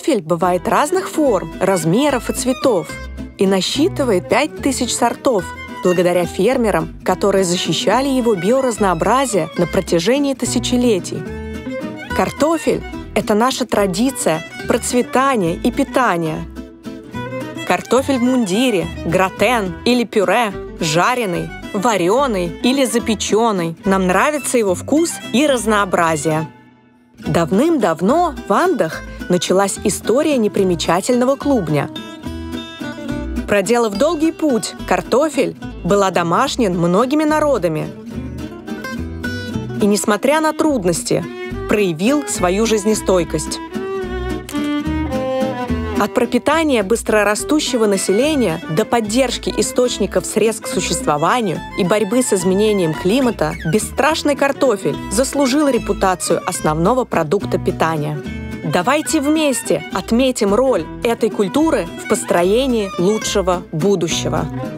Картофель бывает разных форм, размеров и цветов и насчитывает 5000 сортов, благодаря фермерам, которые защищали его биоразнообразие на протяжении тысячелетий. Картофель – это наша традиция, процветание и питание. Картофель в мундире, гратен или пюре, жареный, вареный или запеченный. Нам нравится его вкус и разнообразие. Давным-давно в Андах началась история непримечательного клубня. Проделав долгий путь, картофель был одомашнен многими народами. И, несмотря на трудности, проявил свою жизнестойкость. От пропитания быстрорастущего населения до поддержки источников средств к существованию и борьбы с изменением климата бесстрашный картофель заслужил репутацию основного продукта питания. Давайте вместе отметим роль этой культуры в построении лучшего будущего.